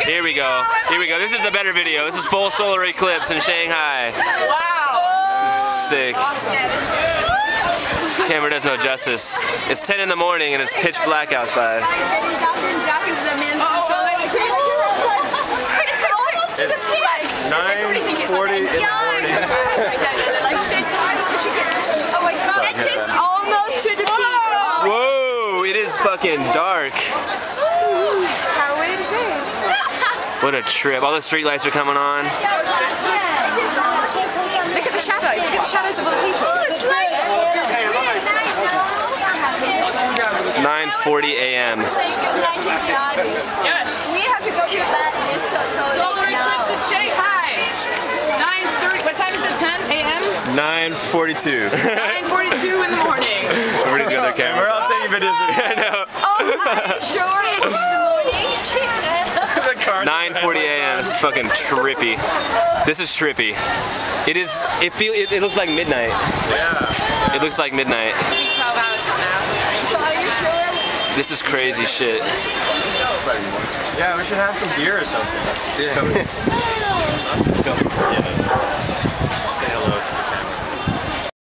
Here we go. Here we go. This is a better video. This is full solar eclipse in Shanghai. Wow. Sick. Camera does no justice. It's 10 in the morning and it's pitch black outside. It's 9:40 in the morning. Oh my god. It is almost to the peak. Whoa, it is fucking dark. How weird is this? What a trip. All the street lights are coming on. Look at the shadows. Look at the shadows of all the people. It's like 9:40 a.m. say goodnight to the audience. Yes. We have to go to bed. It's Solar eclipse in Shanghai. 9:30. What time is it? 10 a.m. 9:42. 9:42 in the morning. Everybody's got their camera. We're all taking videos of I know. Oh, are you sure it's the morning? the cars. 9:40 a.m. This is fucking trippy. This is trippy. It is. It looks like midnight. Yeah. It looks like midnight. 12 hours from now. Are you sure? This is crazy shit. Yeah, we should have some beer or something. Yeah.